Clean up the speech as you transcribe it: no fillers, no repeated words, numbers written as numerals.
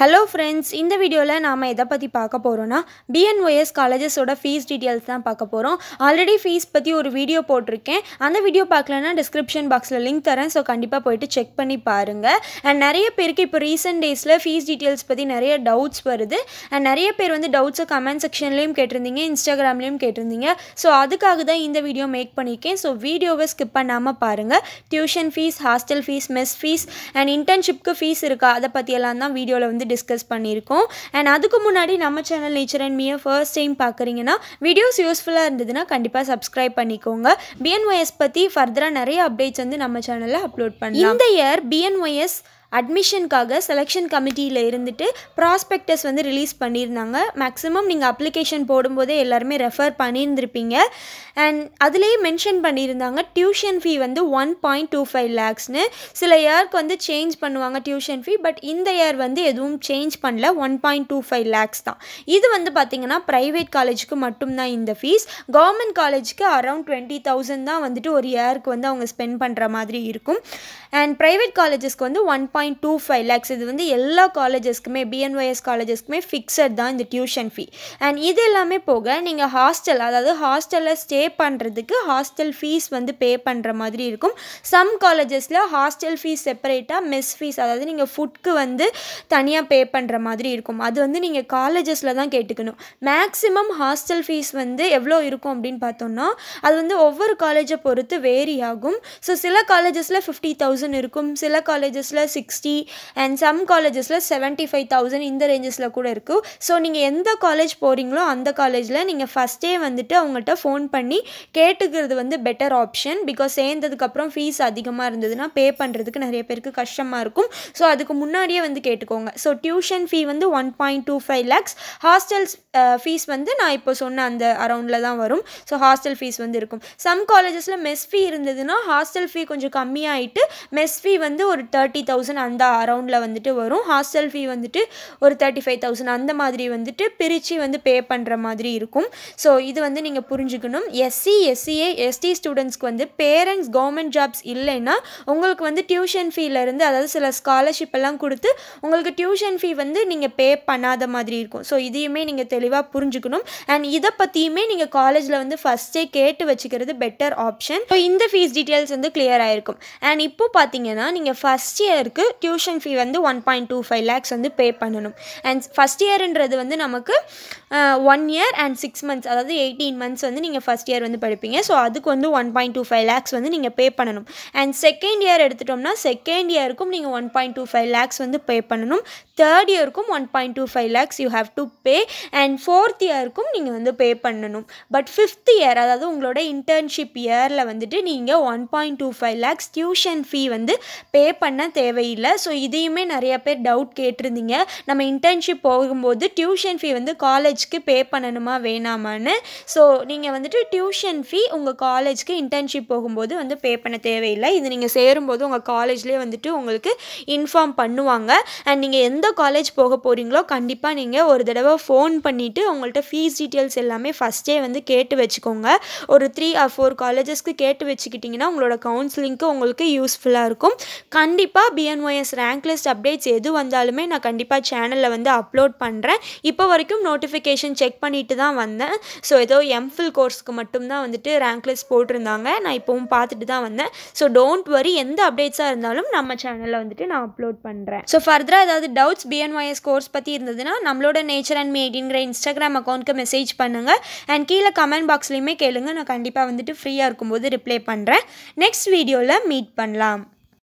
Hello friends, இந்த வீடியோல நாம எதை பத்தி பார்க்க போறோம்னா BNYS colleges ஓட fees details தான் பார்க்க போறோம். ஆல்ரெடி fees பத்தி ஒரு வீடியோ போட்டுருக்கேன். அந்த வீடியோ பார்க்கலனா description boxல லிங்க் தரேன். சோ கண்டிப்பா போய்ட்டு செக் பண்ணி பாருங்க. and நிறைய பேருக்கு இப்போ recent daysல fees details பத்தி நிறைய doubts வருது. and நிறைய பேர் வந்து doubts comment sectionலயும் கேட்டிருந்தீங்க, Instagramலயும் கேட்டிருந்தீங்க. சோ அதுக்காக தான் இந்த வீடியோ மேக் பண்ணிருக்கேன். சோ வீடியோவை skip பண்ணாம பாருங்க. tuition fees, hostel fees, mess fees and internshipக்கு fees இருக்கா அத பத்தி எல்லாம் தான் வீடியோல வந்து டிஸ்கஸ் பண்ணிருக்கோம். and அதுக்கு முன்னாடி நம்ம சேனல் நேச்சர் அண்ட் மீயை ஃபர்ஸ்ட் டைம் பார்க்குறீங்கன்னா வீடியோஸ் யூஸ்ஃபுல்லாக இருந்ததுன்னா கண்டிப்பாக சப்ஸ்கிரைப் பண்ணிக்கோங்க. BNYS பற்றி ஃபர்தராக நிறைய அப்டேட்ஸ் வந்து நம்ம சேனலில் அப்லோட் பண்ணலாம். இந்த இயர் BNYS அட்மிஷனுக்காக செலெக்ஷன் கமிட்டியில் இருந்துட்டு ப்ராஸ்பெக்டஸ் வந்து ரிலீஸ் பண்ணியிருந்தாங்க. மேக்ஸிமம் நீங்கள் அப்ளிகேஷன் போடும்போதே எல்லாருமே ரெஃபர் பண்ணியிருந்திருப்பீங்க. அண்ட் அதுலேயே மென்ஷன் பண்ணியிருந்தாங்க டியூஷன் ஃபீ வந்து 1.25 lakhsனு. சில இயருக்கு வந்து சேஞ்ச் பண்ணுவாங்க டியூஷன் ஃபீ, பட் இந்த இயர் வந்து எதுவும் சேஞ்ச் பண்ணல, 1.25 lakhs தான். இது வந்து பார்த்திங்கன்னா ப்ரைவேட் காலேஜுக்கு மட்டும்தான் இந்த ஃபீஸ். கவர்மெண்ட் காலேஜுக்கு அரௌண்ட் 20,000 தான் வந்துட்டு ஒரு இயருக்கு வந்து அவங்க ஸ்பெண்ட் பண்ணுற மாதிரி இருக்கும். அண்ட் ப்ரைவேட் காலேஜஸ்க்கு வந்து 1.25 lakhs. இது வந்து எல்லா காலேஜஸ்க்குமே BNYS காலேஜஸ்க்குமே ஃபிக்ஸட் தான் இந்த டியூஷன் ஃபீ. அண்ட் இது எல்லாமே போக நீங்கள் ஹாஸ்டல், அதாவது ஹாஸ்டலில் ஸ்டே பண்ணுறதுக்கு ஹாஸ்டல் ஃபீஸ் வந்து பே பண்ணுற மாதிரி இருக்கும். சம் காலேஜஸில் ஹாஸ்டல் ஃபீஸ் செப்பரேட்டாக, மெஸ் ஃபீஸ் அதாவது நீங்கள் ஃபுட்க்கு வந்து தனியாக பே பண்ணுற மாதிரி இருக்கும். அது வந்து நீங்கள் காலேஜஸில் தான் கேட்டுக்கணும். மேக்ஸிமம் ஹாஸ்டல் ஃபீஸ் வந்து எவ்வளோ இருக்கும் அப்படின்னு பார்த்தோம்னா அது வந்து ஒவ்வொரு காலேஜை பொறுத்து வேரி ஆகும். ஸோ சில காலேஜஸில் 50,000 இருக்கும், சில காலேஜஸில் 60 அண்ட் சம் காலேஜஸில் 75,000 இந்த ரேஞ்சஸில் கூட இருக்கும். ஸோ நீங்கள் எந்த காலேஜ் போகிறீங்களோ அந்த காலேஜில் நீங்கள் ஃபஸ்ட்டே வந்துட்டு அவங்கள்ட்ட ஃபோன் பண்ணி கேட்டுக்கிறது வந்து பெட்டர் ஆப்ஷன். பிகாஸ் சேர்ந்ததுக்கப்புறம் ஃபீஸ் அதிகமாக இருந்ததுன்னா பே பண்ணுறதுக்கு நிறைய பேருக்கு கஷ்டமாக இருக்கும். ஸோ அதுக்கு முன்னாடியே வந்து கேட்டுக்கோங்க. ஸோ டியூஷன் ஃபீ வந்து 1.25 lakhs. ஹாஸ்டல்ஸ் ஃபீஸ் வந்து நான் இப்போ சொன்ன அந்த அரௌண்டில் தான் வரும். ஸோ ஹாஸ்டல் ஃபீஸ் வந்து இருக்கும். சம் காலேஜஸில் மெஸ் ஃபீ இருந்ததுன்னா ஹாஸ்டல் ஃபீ கொஞ்சம் கம்மியாகிட்டு மெஸ் ஃபீ வந்து ஒரு 30,000 அந்த அரௌண்டில் வந்துட்டு வரும். ஹாஸ்டல் ஃபீ வந்துட்டு ஒரு 35,000 அந்த மாதிரி வந்துட்டு பிரித்து வந்து பே பண்ணுற மாதிரி இருக்கும். ஸோ இது வந்து நீங்கள் புரிஞ்சுக்கணும். SC, SCA, ST ஸ்டூடெண்ட்ஸ்க்கு வந்து பேரண்ட்ஸ் கவர்மெண்ட் ஜாப்ஸ் இல்லைன்னா உங்களுக்கு வந்து டியூஷன் ஃபீலேருந்து, அதாவது சில ஸ்காலர்ஷிப் எல்லாம் கொடுத்து உங்களுக்கு டியூஷன் ஃபீ வந்து நீங்கள் பே பண்ணாத மாதிரி இருக்கும். ஸோ இதையுமே நீங்கள் தெளிவாக புரிஞ்சுக்கணும். அண்ட் இதை பற்றியுமே நீங்கள் காலேஜில் வந்து ஃபஸ்ட்டே கேட்டு வச்சுக்கிறது பெட்டர் ஆப்ஷன். ஸோ இந்த ஃபீஸ் டீட்டெயில்ஸ் வந்து கிளியர் ஆகிருக்கும். அண்ட் இப்போ பார்த்தீங்கன்னா நீங்கள் ஃபஸ்ட் இயருக்கு டியூஷன் ஃபீ வந்து 1.25 lakhs வந்து பே பண்ணணும். அண்ட் ஃபஸ்ட் இயர்ன்றது வந்து நமக்கு 1 year and 6 months, அதாவது 18 months வந்து நீங்கள் ஃபஸ்ட் இயர் வந்து படிப்பீங்க. ஸோ அதுக்கு வந்து 1.25 lakhs வந்து நீங்கள் பே பண்ணணும். அண்ட் செகண்ட் இயர் எடுத்துட்டோம்னா செகண்ட் இயருக்கும் நீங்கள் 1.25 lakhs வந்து பே பண்ணணும். தேர்ட் இயருக்கும் 1.25 lakhs you have to pay. And fourth இயருக்கும் நீங்கள் வந்து பே பண்ணணும். பட் ஃபிஃப்த் இயர், அதாவது உங்களோட இன்டர்ன்ஷிப் இயரில் வந்துட்டு நீங்கள் 1.25 lakhs டியூஷன் ஃபீ வந்து பே பண்ண தேவையில்லை. ஸோ இதையுமே நிறைய பேர் டவுட் கேட்டிருந்தீங்க. நம்ம இன்டர்ன்ஷிப் போகும்போது டியூஷன் ஃபீ வந்து காலேஜ்க்கு பே பண்ணணுமா வேணாமான்னு. ஸோ நீங்கள் வந்துட்டு டியூஷன் ஃபீ உங்கள் காலேஜ்க்கு இன்டர்ன்ஷிப் போகும்போது வந்து பே பண்ண தேவையில்லை. இது நீங்கள் சேரும்போது உங்கள் காலேஜ்லேயே வந்துட்டு உங்களுக்கு இன்ஃபார்ம் பண்ணுவாங்க. அண்ட் நீங்கள் எந்த காலேஜ் போக போகிறீங்களோ கண்டிப்பாக நீங்கள் ஒரு தடவை ஃபோன் பண்ணிவிட்டு உங்கள்கிட்ட ஃபீஸ் டீட்டெயில்ஸ் எல்லாமே ஃபஸ்ட்டே வந்து கேட்டு வச்சுக்கோங்க. ஒரு 3 or 4 காலேஜஸ்க்கு கேட்டு வச்சுக்கிட்டிங்கன்னா உங்களோட கவுன்சிலிங்க்கு உங்களுக்கு யூஸ்ஃபுல்லாக இருக்கும். கண்டிப்பாக BNYS ரேங்க் லிஸ்ட் அப்டேட்ஸ் எது வந்தாலுமே நான் கண்டிப்பாக சேனலில் வந்து அப்லோட் பண்ணுறேன். இப்போ வரைக்கும் நோட்டிஃபிகேஷன் செக் பண்ணிட்டு தான் வந்தேன். ஸோ ஏதோ MPhil கோர்ஸ்க்கு மட்டும்தான் வந்துட்டு ரேங்க் லிஸ்ட் போட்டிருந்தாங்க. நான் இப்போவும் பார்த்துட்டு தான் வந்தேன். ஸோ டோன்ட் வரி, எந்த அப்டேட்ஸாக இருந்தாலும் நம்ம சேனலில் வந்துட்டு நான் அப்லோட் பண்ணுறேன். ஸோ ஃபர்தராக ஏதாவது டவுட்ஸ் BNYS கோர்ஸ் பற்றி இருந்ததுன்னா நம்மளோட நேச்சர் அண்ட் மீ 18ங்கிற Instagram அக்கௌண்ட்க்கு மெசேஜ் பண்ணுங்கள். அண்ட் கீழே கமெண்ட் பாக்ஸ்லையுமே கேளுங்க. நான் கண்டிப்பாக வந்துட்டு ஃப்ரீயாக இருக்கும்போது ரிப்ளை பண்ணுறேன். நெக்ஸ்ட் வீடியோவில் மீட் பண்ணலாம்.